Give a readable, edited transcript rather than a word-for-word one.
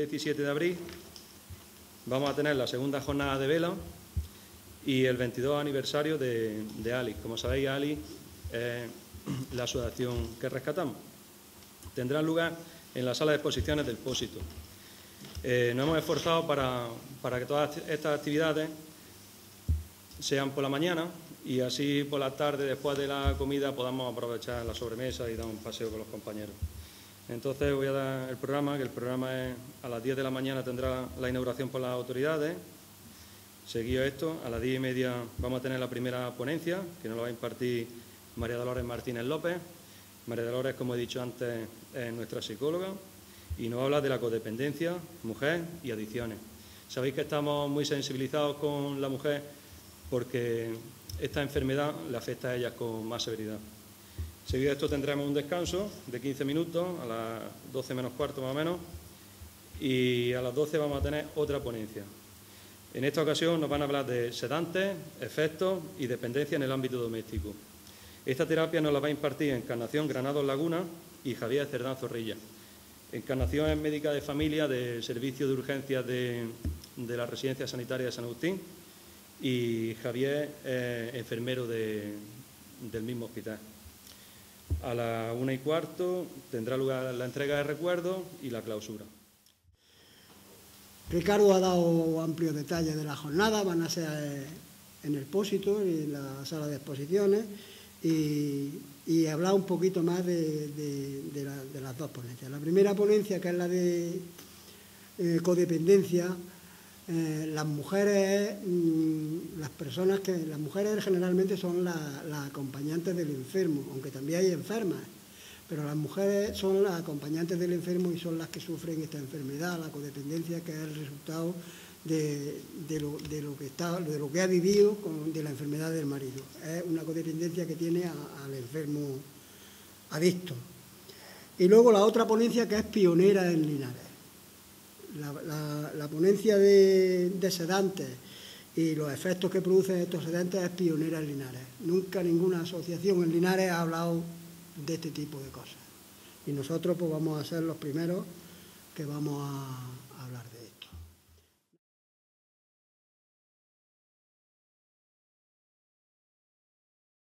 17 de abril vamos a tener la segunda jornada de vela y el 22 aniversario de ALI. Como sabéis, ALI es la asociación que rescatamos. Tendrá lugar en la sala de exposiciones del Pósito. Nos hemos esforzado para que todas estas actividades sean por la mañana y así por la tarde, después de la comida, podamos aprovechar la sobremesa y dar un paseo con los compañeros. Entonces voy a dar el programa, que el programa es a las 10 de la mañana tendrá la inauguración por las autoridades. Seguido esto, a las 10:30 vamos a tener la primera ponencia, que nos la va a impartir María Dolores Martínez López. María Dolores, como he dicho antes, es nuestra psicóloga y nos habla de la codependencia, mujer y adicciones. Sabéis que estamos muy sensibilizados con la mujer porque esta enfermedad le afecta a ellas con más severidad. Seguido esto tendremos un descanso de 15 minutos, a las 12 menos cuarto más o menos, y a las 12 vamos a tener otra ponencia. En esta ocasión nos van a hablar de sedantes, efectos y dependencia en el ámbito doméstico. Esta terapia nos la va a impartir Encarnación Granados Laguna y Javier Cerdán Zorrilla. Encarnación es médica de familia del Servicio de Urgencias de la Residencia Sanitaria de San Agustín y Javier es enfermero del mismo hospital. A las 1:15 tendrá lugar la entrega de recuerdos y la clausura. Ricardo ha dado amplios detalles de la jornada, van a ser en el Pósito y en la sala de exposiciones y hablar un poquito más de las dos ponencias. La primera ponencia, que es la de codependencia, las mujeres generalmente son las acompañantes del enfermo, aunque también hay enfermas, pero las mujeres son las acompañantes del enfermo y son las que sufren esta enfermedad, la codependencia, que es el resultado de lo que ha vivido de la enfermedad del marido. Es una codependencia que tiene al enfermo adicto. Y luego la otra ponencia, que es pionera en Linares. La ponencia de sedantes y los efectos que producen estos sedantes es pionera en Linares. Nunca ninguna asociación en Linares ha hablado de este tipo de cosas. Y nosotros pues vamos a ser los primeros que vamos a hablar de ello.